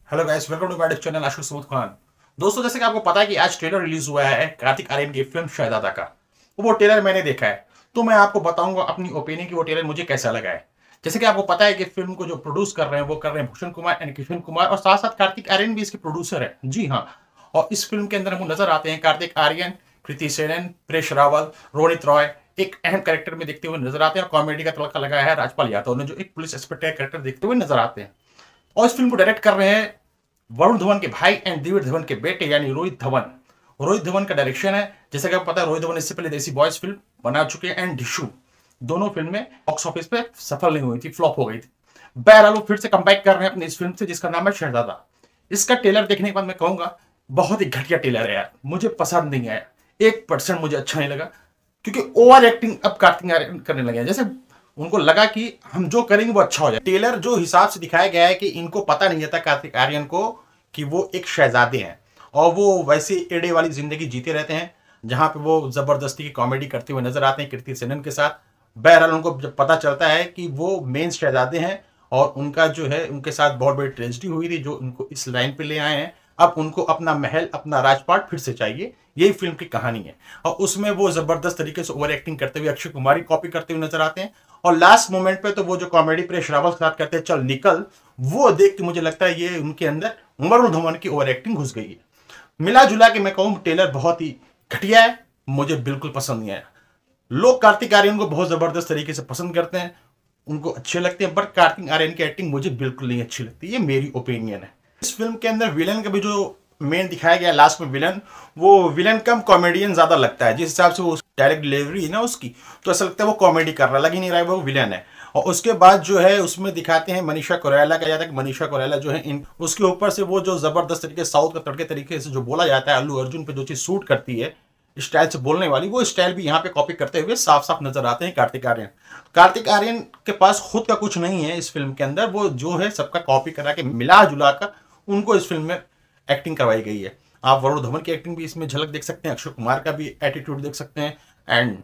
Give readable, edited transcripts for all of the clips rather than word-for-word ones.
Hello guys, welcome to my channel Ashish Sumod Khan. दोस्तों, जैसे कि आपको पता है कि आज ट्रेलर रिलीज हुआ है कार्तिक आर्यन की फिल्म शहजादा का। वो ट्रेलर मैंने देखा है, तो मैं आपको बताऊंगा अपनी ओपिनियन कि वो ट्रेलर मुझे कैसा लगा है। जैसे कि आपको पता है कि फिल्म को जो प्रोड्यूस कर रहे हैं वो कर रहे हैं भूषण कुमार एंड किशन कुमार, और साथ साथ कार्तिक आर्यन भी इसके प्रोड्यूसर है। जी हाँ। और इस फिल्म के अंदर हमको नजर आते हैं कार्तिक आर्यन, कृति सेनन, प्रेश रावल, रोनित रॉय एक अहम कैरेक्टर में देखते हुए नजर आते हैं। और कॉमेडी का तड़का लगाया है राजपाल यादव ने, जो एक पुलिस इंस्पेक्टर कैरेक्टर देखते हुए नजर आते हैं। और इस फिल्म को डायरेक्ट कर रहे हैं वरुण धवन के भाई एंड दिव्य धवन के बेटे यानी रोहित धवन। रोहित धवन का डायरेक्शन है। जैसे कि आपको पता है, रोहित धवन इससे पहले देसी बॉयज फिल्म बना चुके हैं एंड डिशू। दोनों फिल्में बॉक्स ऑफिस पे सफल नहीं हुई थी, फ्लॉप हो गई थी। बहरहाल वो फिर से कमबैक कर रहे हैं अपनी इस फिल्म से, जिसका नाम है शहजादा। इसका ट्रेलर देखने के बाद मैं कहूंगा बहुत ही घटिया ट्रेलर है यार, मुझे पसंद नहीं आया। 1% मुझे अच्छा नहीं लगा, क्योंकि ओवर एक्टिंग अब कार्तिक आर्यन करने लगे हैं। जैसे उनको लगा कि हम जो करेंगे वो अच्छा हो जाए। ट्रेलर जो हिसाब से दिखाया गया है कि इनको पता नहीं था कार्तिक आर्यन को कि वो एक शहजादे हैं, और वो वैसे एड़े वाली जिंदगी जीते रहते हैं जहां पे वो जबरदस्ती की कॉमेडी करते हुए नजर आते हैं कृति सेनन के साथ। बहरहाल उनको जब पता चलता है कि वो मेन शहजादे हैं और उनका जो है उनके साथ बहुत बड़ी ट्रेजेडी हुई थी जो उनको इस लाइन पे ले आए हैं, अब उनको अपना महल अपना राजपाट फिर से चाहिए। यही फिल्म की कहानी है। और उसमें वो जबरदस्त तरीके से ओवर एक्टिंग करते हुए अक्षय कुमार की कॉपी करते हुए नजर आते हैं। और लास्ट मोमेंट पे तो वो जो कॉमेडी प्रेश रावल के साथ करते हैं चल निकल, वो देख के मुझे लगता है ये उनके अंदर वरुण धवन की ओवर एक्टिंग घुस गई है। मिला जुला के मैं कहूँ ट्रेलर बहुत ही घटिया है, मुझे बिल्कुल पसंद नहीं आया। लोग कार्तिक आर्यन को बहुत जबरदस्त तरीके से पसंद करते हैं, उनको अच्छे लगते हैं, बट कार्तिक आर्यन की एक्टिंग मुझे बिल्कुल नहीं अच्छी लगती। ये मेरी ओपिनियन है। इस फिल्म के अंदर विलन का भी जो मेन दिखाया गया लास्ट में विलन, वो विलन कम कॉमेडियन ज्यादा लगता है। जिस हिसाब से वो डायरेक्ट डिलीवरी है ना उसकी, तो ऐसा लगता है वो कॉमेडी कर रहा है, लग ही नहीं रहा है वो विलन है। और उसके बाद जो है उसमें दिखाते हैं मनीषा कोइराला का, जाता है कि मनीषा कोइराला जो है इन उसके ऊपर से वो जो जबरदस्त तरीके साउथ का तड़के तरीके से जो बोला जाता है, अल्लू अर्जुन पे जो चीज सूट करती है स्टाइल से बोलने वाली, वो स्टाइल भी यहाँ पे कॉपी करते हुए साफ साफ नजर आते हैं कार्तिक आर्यन। कार्तिक आर्यन के पास खुद का कुछ नहीं है इस फिल्म के अंदर, वो जो है सबका कॉपी करा के मिला जुला कर उनको इस फिल्म में एक्टिंग करवाई गई है। आप वरुण धवन की एक्टिंग भी इसमें झलक देख सकते हैं, अक्षय कुमार का भी एटीट्यूड देख सकते हैं, एंड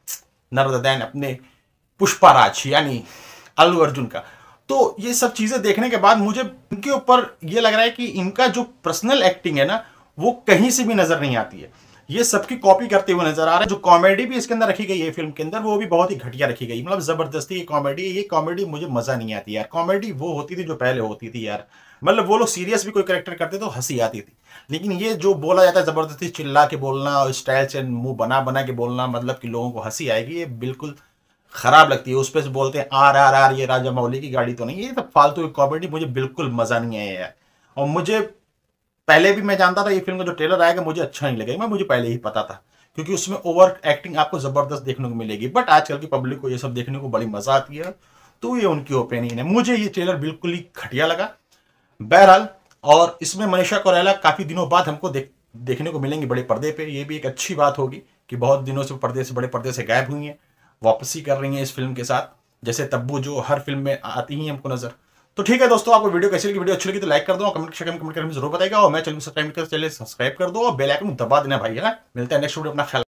नर्मदा अपने पुष्पाराज यानी अल्लू अर्जुन का। तो ये सब चीजें देखने के बाद मुझे इनके ऊपर ये लग रहा है कि इनका जो पर्सनल एक्टिंग है ना, वो कहीं से भी नजर नहीं आती है। ये सबकी कॉपी करते हुए नजर आ रहा है। जो कॉमेडी भी इसके अंदर रखी गई है फिल्म के अंदर, वो भी बहुत ही घटिया रखी गई, मतलब जबरदस्ती की कॉमेडी। ये कॉमेडी मुझे मजा नहीं आती यार। कॉमेडी वो होती थी जो पहले होती थी यार, मतलब वो लोग सीरियस भी कोई कैरेक्टर करते तो हंसी आती थी। लेकिन ये जो बोला जाता है जबरदस्ती चिल्ला के बोलना और स्टाइल से मुंह बना बना के बोलना, मतलब कि लोगों को हंसी आएगी, ये बिल्कुल खराब लगती है। उस पर से बोलते हैं आर आर आर, ये राजा मौली की गाड़ी तो नहीं। ये सब फालतू की कॉमेडी मुझे बिल्कुल मजा नहीं आया यार। और मुझे पहले भी मैं जानता था ये फिल्म का जो ट्रेलर आएगा मुझे अच्छा नहीं लगेगा, मुझे पहले ही पता था, क्योंकि उसमें ओवर एक्टिंग आपको जबरदस्त देखने को मिलेगी। बट आजकल की पब्लिक को ये सब देखने को बड़ी मजा आती है, तो ये उनकी ओपिनियन है। मुझे ये ट्रेलर बिल्कुल ही घटिया लगा। बहरहाल, और इसमें मनीषा कोइराला काफी दिनों बाद हमको देखने को मिलेंगी बड़े पर्दे पे। ये भी एक अच्छी बात होगी कि बहुत दिनों से बड़े पर्दे से गायब हुई हैं, वापसी कर रही हैं इस फिल्म के साथ, जैसे तब्बू जो हर फिल्म में आती ही हमको नजर। तो ठीक है दोस्तों, आपको वीडियो कैसी लगी? वीडियो अच्छी लगी तो लाइक कर दो, कमेंट सेक्शन में कमेंट करके जरूर बताएगा, और मैं चैनल सब्सक्राइब कर चैनल सब्सक्राइब कर दो और बेल आइकन दबा देना भाई, है ना। मिलते हैं नेक्स्ट वीडियो, अपना ख्याल।